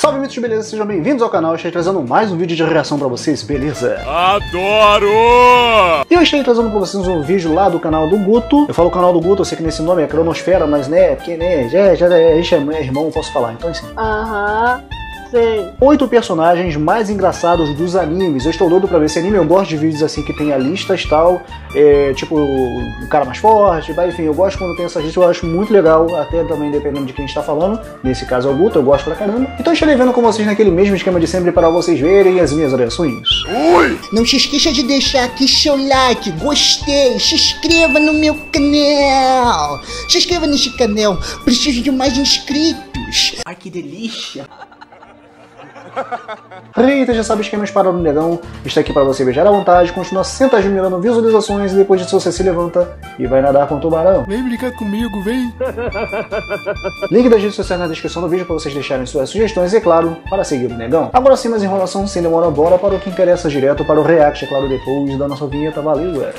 Salve, mitos de beleza, sejam bem-vindos ao canal. Eu estou trazendo mais um vídeo de reação pra vocês, beleza? Adoro! E eu estou trazendo pra vocês um vídeo lá do canal do Guto. Eu falo canal do Guto, eu sei que nesse nome é Cronosfera, mas né, porque né, já a gente é irmão, eu posso falar, então assim. Sim. 8 personagens mais engraçados dos animes. Eu estou doido pra ver esse anime. Eu gosto de vídeos assim que tem a listas e tal. Tipo, o cara mais forte, enfim, eu gosto quando tem essas listas. Eu acho muito legal, até também dependendo de quem está falando. Nesse caso é o Guto, eu gosto pra caramba. Então estarei vendo com vocês naquele mesmo esquema de sempre para vocês verem as minhas reações. Ui! Não se esqueça de deixar aqui seu like, gostei, se inscreva no meu canal. Se inscreva nesse canal, preciso de mais inscritos. Ai, que delícia. Eita, já sabe esquemas para o negão. Está aqui para você beijar à vontade. Continua sentas mirando visualizações. E depois disso você se levanta e vai nadar com o tubarão. Vem brincar comigo, vem! Link das redes sociais na descrição do vídeo para vocês deixarem suas sugestões e, é claro, para seguir o negão. Agora sim, mais enrolação, sem demora, bora para o que interessa direto para o react, é claro, depois da nossa vinheta. Valeu, galera!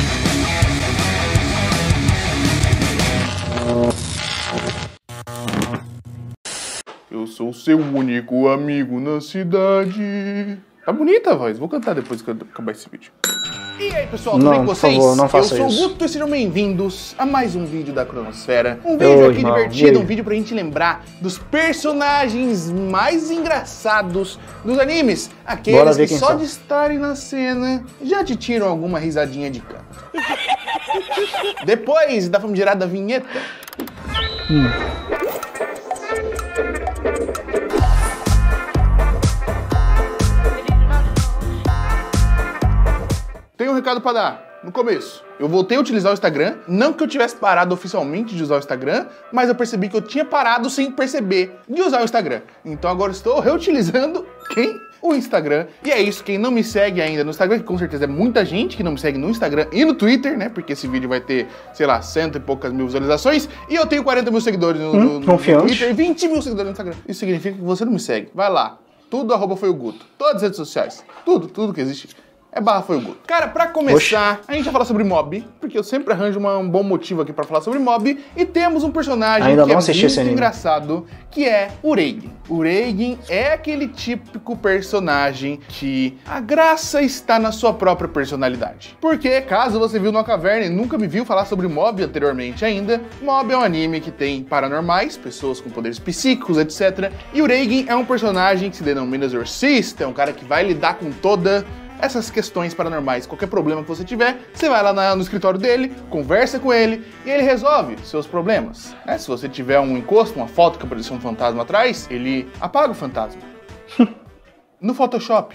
Eu sou seu único amigo na cidade. Tá bonita a voz, vou cantar depois que eu acabar esse vídeo. E aí pessoal, tudo bem com vocês? Por favor, não faça eu sou isso. o Guto e sejam bem-vindos a mais um vídeo da Cronosfera. Um vídeo aqui divertido, um vídeo pra gente lembrar dos personagens mais engraçados dos animes. Aqueles que só de estarem na cena já te tiram alguma risadinha de canto. Depois da famigerada vinheta. Tenho um recado pra dar. No começo, eu voltei a utilizar o Instagram, não que eu tivesse parado oficialmente de usar o Instagram, mas eu percebi que eu tinha parado sem perceber de usar o Instagram. Então agora estou reutilizando o Instagram. E é isso, quem não me segue ainda no Instagram, que com certeza é muita gente que não me segue no Instagram e no Twitter, né? Porque esse vídeo vai ter, sei lá, 100 e poucas mil visualizações. E eu tenho 40 mil seguidores no Twitter e 20 mil seguidores no Instagram. Isso significa que você não me segue. Vai lá, tudo @foiuguto. Todas as redes sociais, tudo que existe. É /foiuguto. Cara, pra começar, a gente vai falar sobre mob, porque eu sempre arranjo um bom motivo aqui pra falar sobre mob, e temos um personagem que é muito engraçado, que é o Reigen. O Reigen é aquele típico personagem que a graça está na sua própria personalidade. Porque, caso você viu numa caverna e nunca me viu falar sobre mob anteriormente ainda, mob é um anime que tem paranormais, pessoas com poderes psíquicos, etc. E o Reigen é um personagem que se denomina exorcista, é um cara que vai lidar com toda essas questões paranormais. Qualquer problema que você tiver, você vai lá no escritório dele, conversa com ele e ele resolve seus problemas. Se você tiver um encosto, uma foto que apareceu um fantasma atrás, ele apaga o fantasma. No Photoshop.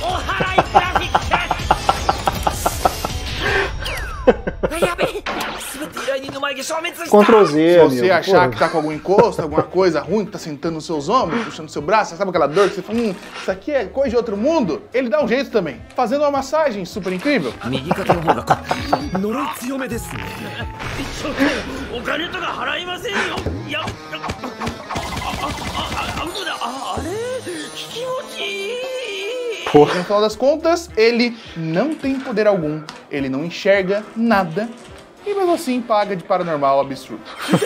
Ctrl Z, se você achar que tá com algum encosto, alguma coisa ruim que tá sentando nos seus ombros, puxando seu braço, sabe aquela dor que você fala, isso aqui é coisa de outro mundo? Ele dá um jeito também, fazendo uma massagem super incrível. No final das contas, ele não tem poder algum, ele não enxerga nada, e mesmo assim paga de paranormal absurdo.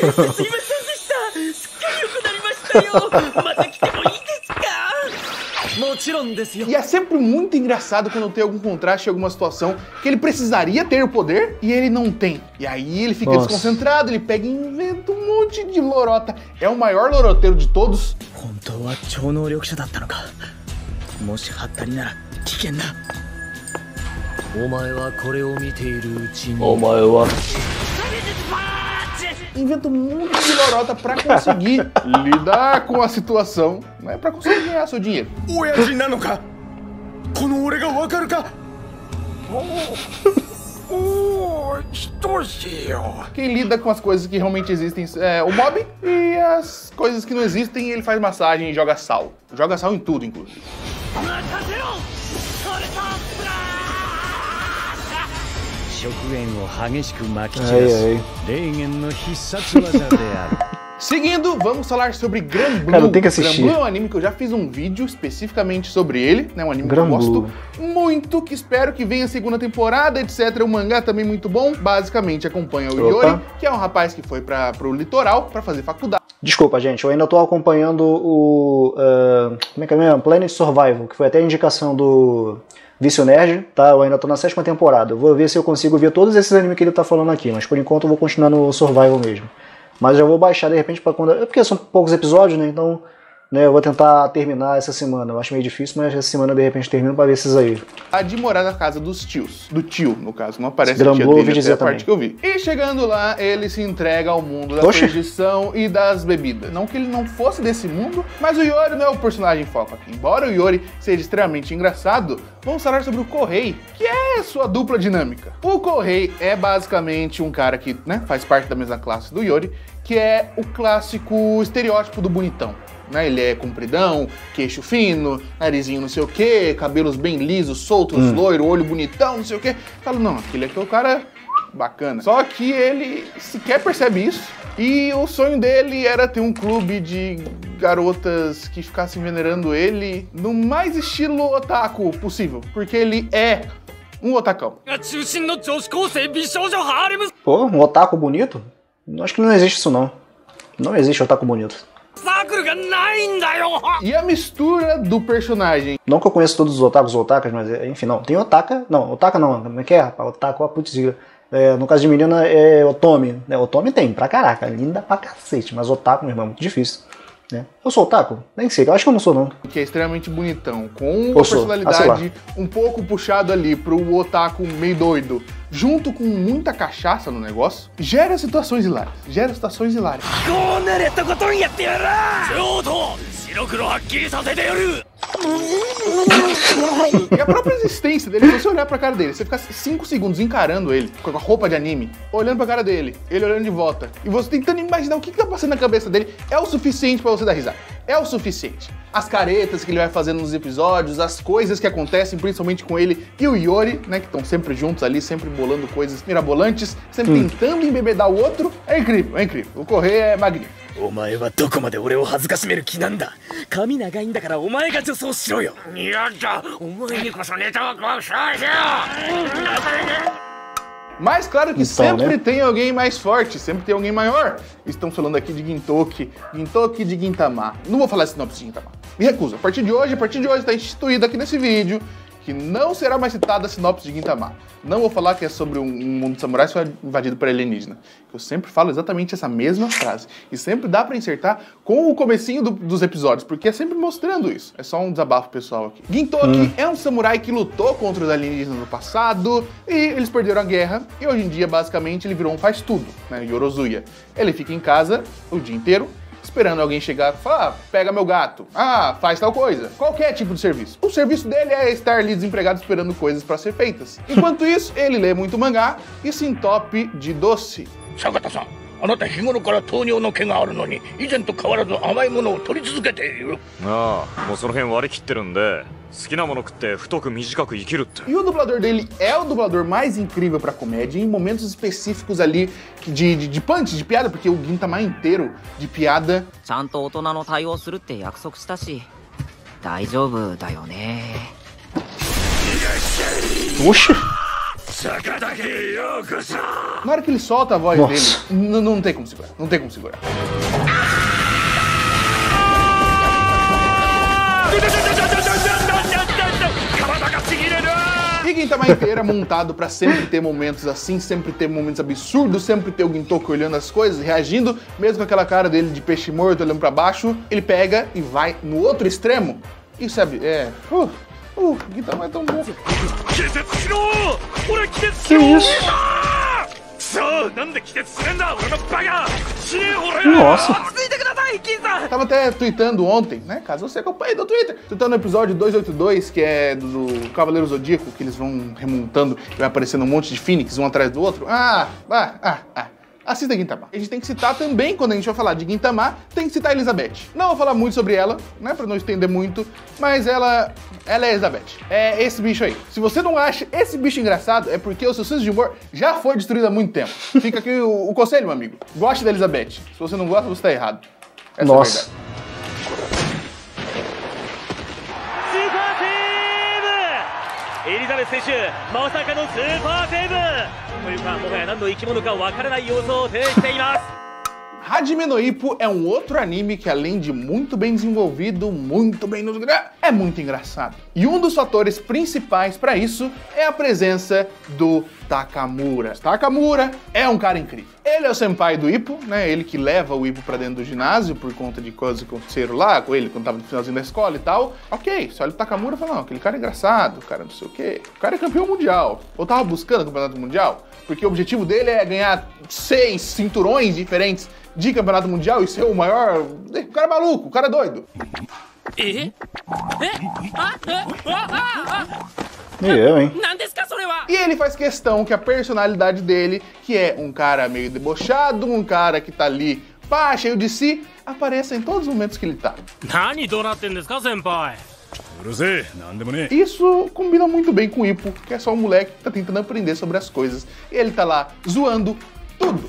E é sempre muito engraçado quando tem algum contraste, alguma situação que ele precisaria ter o poder e ele não tem. E aí ele fica desconcentrado, ele pega e inventa um monte de lorota. É o maior loroteiro de todos. Inventa um monte de lorota pra conseguir lidar com a situação, né? Pra conseguir ganhar seu dinheiro. Quem lida com as coisas que realmente existem é o mob, e as coisas que não existem ele faz massagem e joga sal. Joga sal em tudo, inclusive. Seguindo, vamos falar sobre Granblue. Cara, tem que assistir. Granblue é um anime que eu já fiz um vídeo especificamente sobre ele, né? Um anime que eu gosto muito, que espero que venha a segunda temporada, etc. O mangá também muito bom. Basicamente acompanha o Yori, que é um rapaz que foi pro litoral pra fazer faculdade. Desculpa, gente, eu ainda tô acompanhando o... como é que é mesmo? Planet Survival, que foi até a indicação do Vício Nerd, tá? Eu ainda tô na 7ª temporada. Eu vou ver se eu consigo ver todos esses animes que ele tá falando aqui, mas por enquanto eu vou continuar no Survival mesmo. Mas eu vou baixar de repente pra quando... Porque são poucos episódios, né? Então, né, eu vou tentar terminar essa semana. Eu acho meio difícil, mas essa semana de repente termino pra ver esses aí. A de morar na casa dos tios. Do tio, no caso. Não aparece a tia dele, até a parte que eu vi. E chegando lá, ele se entrega ao mundo da perdição e das bebidas. Não que ele não fosse desse mundo, mas o Iori não é o personagem foco aqui. Embora o Iori seja extremamente engraçado, vamos falar sobre o Kohei, que é sua dupla dinâmica. O Kohei é basicamente um cara que, né, faz parte da mesma classe do Iori, que é o clássico estereótipo do bonitão. Né? Ele é compridão, queixo fino, narizinho não sei o que, cabelos bem lisos, soltos, loiro, olho bonitão, não sei o que. Fala, não, aquele aqui é o cara bacana. Só que ele sequer percebe isso. E o sonho dele era ter um clube de garotas que ficassem venerando ele no mais estilo otaku possível. Porque ele é um otacão. Pô, um otaku bonito? Acho que não existe isso não. Não existe otaku bonito. E a mistura do personagem. Não que eu conheça todos os otakus ou otakas, mas enfim, não. Tem otaka. Não, otaka não. Como é que é, rapaz? Otaku, putz. No caso de menina é Otome. Né? Otome tem, pra caraca. Linda pra cacete. Mas otaku, meu irmão, é muito difícil. Né? Eu sou otaku? Nem sei, eu acho que eu não sou não. Que é extremamente bonitão, com uma personalidade um pouco puxado ali pro otaku meio doido, junto com muita cachaça no negócio, gera situações hilárias. E a própria existência dele, se você olhar pra cara dele, você ficar 5 segundos encarando ele, com a roupa de anime, olhando pra cara dele, ele olhando de volta, e você tentando imaginar o que tá passando na cabeça dele, é o suficiente pra você dar risada. É o suficiente. As caretas que ele vai fazendo nos episódios, as coisas que acontecem, principalmente com ele e o Iori, né, que estão sempre juntos ali, sempre bolando coisas mirabolantes, sempre tentando embebedar o outro, é incrível, é incrível. O Kohei é magnífico. Mas claro que então, sempre tem alguém mais forte, sempre tem alguém maior. Estamos falando aqui de Gintoki de Gintama. Não vou falar sinopse de Gintama. Me recuso. A partir de hoje está instituído aqui nesse vídeo que não será mais citada a sinopse de Gintama. Não vou falar que é sobre um mundo de samurais invadido por alienígena. Eu sempre falo exatamente essa mesma frase. E sempre dá pra insertar com o comecinho dos episódios, porque é sempre mostrando isso. É só um desabafo pessoal aqui. Gintoki é um samurai que lutou contra os alienígenas no passado, e eles perderam a guerra, e hoje em dia, basicamente, ele virou um faz-tudo, né? Yorozuya. Ele fica em casa o dia inteiro, esperando alguém chegar e falar, pega meu gato, faz tal coisa, qualquer tipo de serviço. O serviço dele é estar ali desempregado esperando coisas para ser feitas. Enquanto isso, ele lê muito mangá e se entope de doce. Sakata-san, あなた日頃から糖尿の毛があるのに以前と変わらず甘いものを取り続けている。 ああ、もうその辺割り切ってるんで、好きなもの食って太く短く生きるって。 E o dublador dele é o dublador mais incrível pra comédia, em momentos específicos ali de punch, de piada, porque o Gintama inteiro de piada. ちゃんと大人の対応するって約束したし、大丈夫だよね。 Oxe! Na hora que ele solta a voz dele, não tem como segurar, não tem como segurar. E Gintama inteiro é montado pra sempre ter momentos assim, sempre ter momentos absurdos, sempre ter o Gintoki olhando as coisas, reagindo, mesmo com aquela cara dele de peixe morto olhando pra baixo, ele pega e vai no outro extremo e sabe, Gintama é tão bom. Que isso? Nossa! Tava até tweetando ontem, né? Caso você acompanhe do Twitter. Tweetando no episódio 282, que é do Cavaleiro Zodíaco, que eles vão remontando e vai aparecendo um monte de Phoenix, um atrás do outro. Assista Gintama. A gente tem que citar também, quando a gente vai falar de Gintama, tem que citar a Elizabeth. Não vou falar muito sobre ela, né, pra não estender muito, mas ela é a Elizabeth. É esse bicho aí. Se você não acha esse bicho engraçado, é porque o seu senso de humor já foi destruído há muito tempo. Fica aqui o conselho, meu amigo. Goste da Elizabeth. Se você não gosta, você tá errado. Essa Nossa. É a verdade. エリザベス選手、まさかのスーパーセーブというか、もはや何の生き物かわからない様子を呈しています。 Hajime no Ippo é um outro anime que, além de muito bem desenvolvido, muito bem nos... é muito engraçado. E um dos fatores principais para isso é a presença do Takamura. Takamura é um cara incrível. Ele é o senpai do Ippo, né? Ele que leva o Ippo pra dentro do ginásio por conta de coisas que aconteceram lá com ele quando tava no finalzinho da escola e tal. Ok, você olha o Takamura e fala, não, aquele cara é engraçado, o cara não sei o quê. O cara é campeão mundial. Ou tava buscando o campeonato mundial, porque o objetivo dele é ganhar 6 cinturões diferentes de campeonato mundial e ser o maior... O cara é maluco, o cara é doido. E eu, hein? E ele faz questão que a personalidade dele, que é um cara meio debochado, um cara que tá ali, pá, cheio de si, apareça em todos os momentos que ele tá. Isso combina muito bem com o Ippo, que é só um moleque que tá tentando aprender sobre as coisas. E ele tá lá zoando tudo.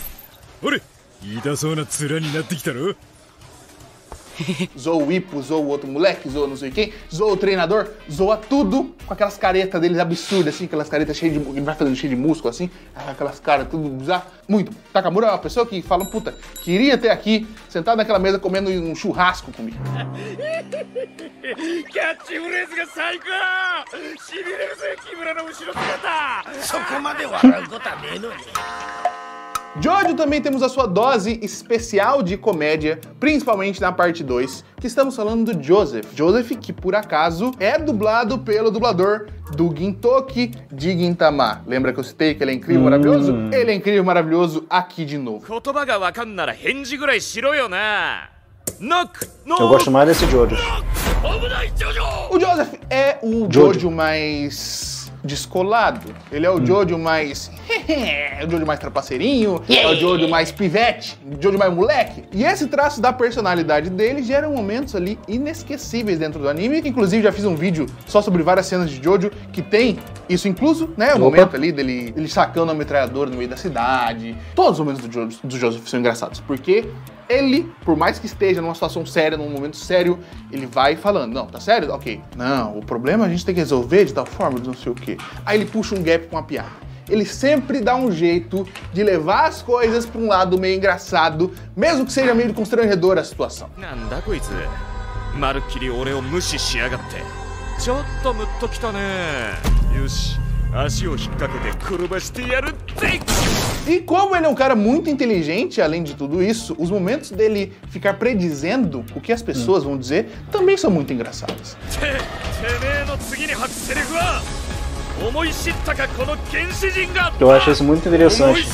Zoa o Ippo, zoa o outro moleque, zoa não sei quem, zoa o treinador, zoa tudo com aquelas caretas deles absurdas, assim, aquelas caretas cheias de... Ele vai fazendo cheio de músculo, assim, aquelas caras tudo bizarro. Muito. Takamura é uma pessoa que fala, puta, queria ter aqui, sentado naquela mesa comendo um churrasco comigo. Jojo também temos a sua dose especial de comédia, principalmente na parte 2, que estamos falando do Joseph. Joseph, que por acaso é dublado pelo dublador do Gintoki de Gintama. Lembra que eu citei que ele é incrível e maravilhoso? Ele é incrível e maravilhoso aqui de novo. Eu gosto mais desse Jojo. O Joseph é o Jojo mais descolado. Ele é o Jojo mais... é o Jojo mais trapaceirinho, é o Jojo mais pivete, o Jojo mais moleque. E esse traço da personalidade dele gera momentos ali inesquecíveis dentro do anime. Inclusive, já fiz um vídeo só sobre várias cenas de Jojo que tem isso incluso, né? O momento ali dele sacando a metralhadora no meio da cidade. Todos os momentos do Joseph são engraçados, porque ele, por mais que esteja numa situação séria, num momento sério, ele vai falando, não, tá sério? Ok. Não, o problema a gente tem que resolver de tal forma, de não sei o quê. Aí ele puxa um gap com uma piada. Ele sempre dá um jeito de levar as coisas pra um lado meio engraçado, mesmo que seja meio constrangedora a situação. E como ele é um cara muito inteligente, além de tudo isso, os momentos dele ficar predizendo o que as pessoas vão dizer também são muito engraçados. Eu acho isso muito interessante.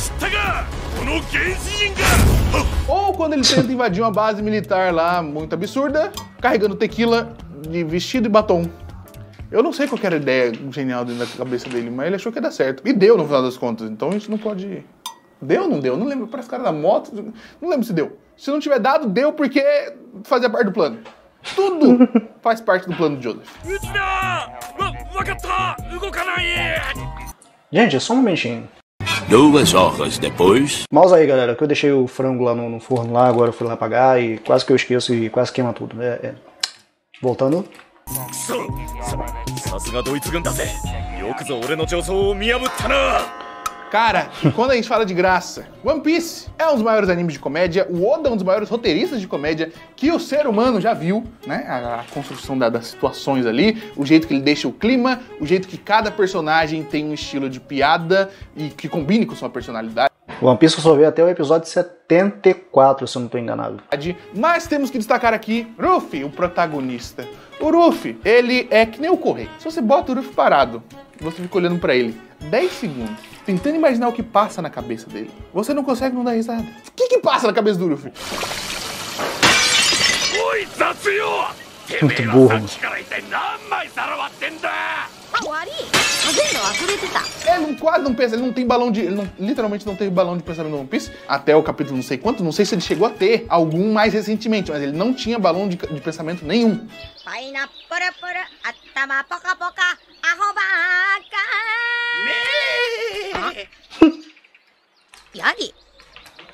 Ou quando ele tenta invadir uma base militar lá, muito absurda, carregando tequila de vestido e batom. Eu não sei qual era a ideia genial dentro da cabeça dele, mas ele achou que ia dar certo. E deu no final das contas, então a gente não pode... Deu ou não deu? Não lembro, parece cara da moto, não lembro se deu. Se não tiver dado, deu porque fazia parte do plano. Tudo faz parte do plano de Joseph. Gente, é só um momentinho. 2 horas depois. Mouse aí, galera, que eu deixei o frango lá no forno lá, agora eu fui lá apagar e quase que eu esqueço e quase queima tudo. Voltando. Cara, quando a gente fala de graça, One Piece é um dos maiores animes de comédia, o Oda é um dos maiores roteiristas de comédia que o ser humano já viu, né? A construção das situações ali, o jeito que ele deixa o clima, o jeito que cada personagem tem um estilo de piada e que combine com sua personalidade. One Piece eu só vi até o episódio 74, se eu não estou enganado. Mas temos que destacar aqui Ruffy, o protagonista. O Ruffy, ele é que nem o Correio. Se você bota o Ruffy parado, você fica olhando pra ele 10 segundos, tentando imaginar o que passa na cabeça dele, você não consegue não dar risada. O que passa na cabeça do Ruffy? Muito burro. Ele quase não pensa, ele não tem balão de... Ele literalmente não teve balão de pensamento no One Piece até o capítulo não sei quanto, não sei se ele chegou a ter algum mais recentemente, mas ele não tinha balão de pensamento nenhum.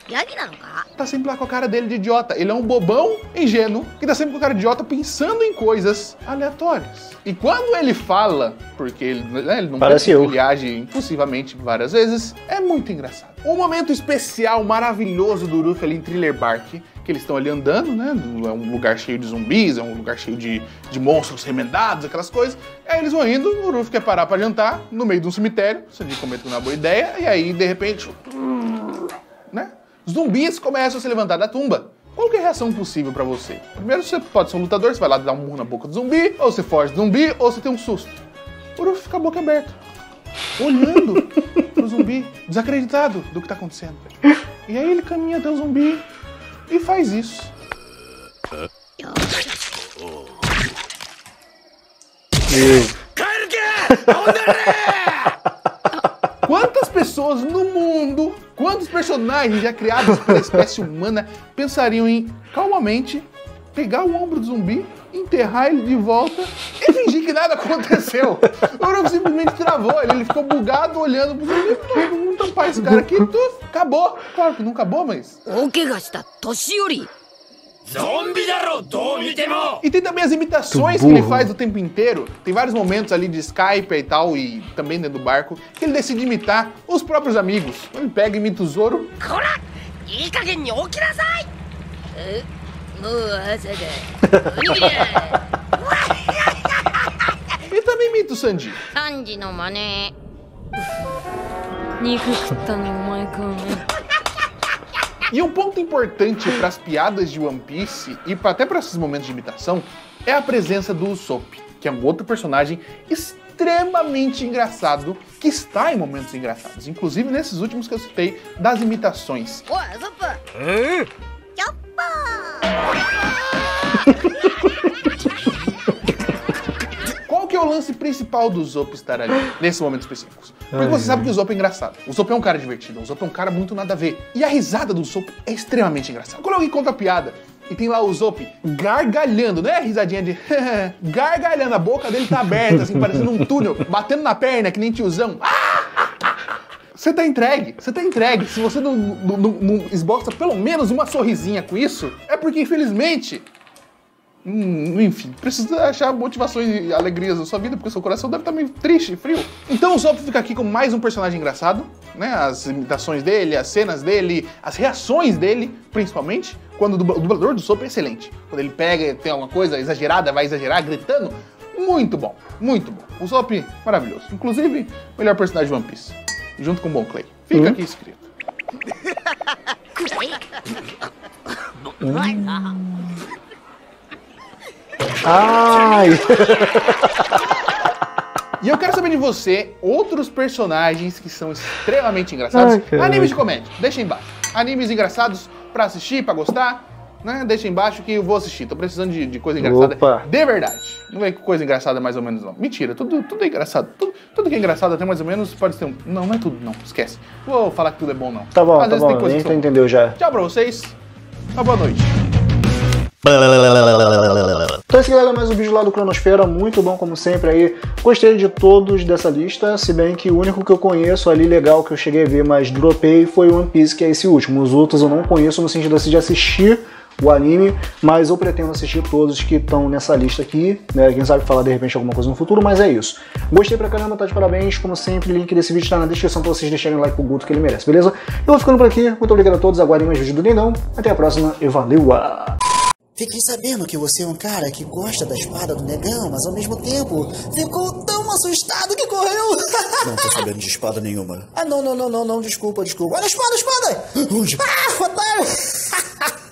Tá sempre lá com a cara dele de idiota. Ele é um bobão ingênuo que tá sempre com a cara de idiota pensando em coisas aleatórias. E quando ele fala, porque ele, né, ele não parece pensa, ele age impulsivamente várias vezes, é muito engraçado. Um momento especial, maravilhoso do Luffy ali em Thriller Bark, que eles estão ali andando, né? É um lugar cheio de zumbis, é um lugar cheio de monstros remendados, aquelas coisas. Aí eles vão indo, o Luffy quer parar pra jantar, no meio de um cemitério, o Sanji comenta que não é uma boa ideia, e aí, de repente, né? Zumbis começam a se levantar da tumba. Qual que é a reação possível pra você? Primeiro, você pode ser um lutador, você vai lá dar um murro na boca do zumbi, ou você foge do zumbi, ou você tem um susto. O Luffy fica a boca aberta, olhando pro zumbi, desacreditado do que tá acontecendo. E aí ele caminha até o zumbi e faz isso. Quantas pessoas no mundo, quantos personagens já criados pela espécie humana pensariam em, calmamente, pegar o ombro do zumbi, enterrar ele de volta e fingir que nada aconteceu? O Luffy simplesmente travou, ele ficou bugado olhando pro zumbi, vamos tampar esse cara aqui, acabou. Claro que não acabou, mas... E tem também as imitações que ele faz o tempo inteiro. Tem vários momentos ali de Skype e tal, e também dentro do barco, que ele decide imitar os próprios amigos. Ele pega e imita o Zoro. E também imita o Sanji. E um ponto importante para as piadas de One Piece e até para esses momentos de imitação é a presença do Usopp, que é um outro personagem extremamente engraçado que está em momentos engraçados, inclusive nesses últimos que eu citei das imitações. Qual que é o lance principal do Usopp estar ali, nesses momentos específicos? Porque você sabe que o Usopp é engraçado. O Usopp é um cara divertido, o Usopp é um cara muito nada a ver. E a risada do Usopp é extremamente engraçada. Quando alguém conta a piada e tem lá o Usopp gargalhando, não é a risadinha de gargalhando, a boca dele tá aberta, assim, parecendo um túnel, batendo na perna, que nem tiozão. Você tá entregue, você tá entregue. Se você não esboça pelo menos uma sorrisinha com isso, é porque, infelizmente... enfim, precisa achar motivações e alegrias na sua vida, porque seu coração deve estar meio triste e frio. Então o Usopp fica aqui com mais um personagem engraçado, né? As imitações dele, as cenas dele, as reações dele, principalmente, quando o dublador do Usopp é excelente. Quando ele pega e tem alguma coisa exagerada, vai exagerar, gritando. Muito bom, muito bom. O Usopp, maravilhoso. Inclusive, melhor personagem de One Piece, junto com o Bon Clay. Fica aqui escrito. Ai! E eu quero saber de você outros personagens que são extremamente engraçados. Animes de comédia, deixa aí embaixo. Animes engraçados pra assistir, pra gostar, né? Deixa aí embaixo que eu vou assistir. Tô precisando de coisa engraçada. Opa. De verdade. Não vem com coisa engraçada mais ou menos, não. Mentira, tudo é engraçado. Tudo que é engraçado até mais ou menos pode ter um... Não é tudo, não. Esquece. Vou falar que tudo é bom, não. Tá bom, Às vezes tem coisa que são... entendeu já. Tchau pra vocês. Uma boa noite. Então é isso, galera, mais um vídeo lá do Cronosfera, muito bom como sempre aí. Gostei de todos dessa lista, se bem que o único que eu conheço ali legal que eu cheguei a ver, mas dropei, foi One Piece, que é esse último. Os outros eu não conheço no sentido assim de assistir o anime, mas eu pretendo assistir todos que estão nessa lista aqui, né? Quem sabe falar de repente alguma coisa no futuro, mas é isso. Gostei pra caramba, tá de parabéns, como sempre, o link desse vídeo tá na descrição pra vocês deixarem o like pro Guto que ele merece, beleza? Eu vou ficando por aqui, muito obrigado a todos, aguardem mais vídeos do Lindão, até a próxima e valeu! Fiquei sabendo que você é um cara que gosta da espada do negão, mas ao mesmo tempo ficou tão assustado que correu. Não tô sabendo de espada nenhuma. Ah, não, desculpa. Olha a espada! Onde? Ah, otário!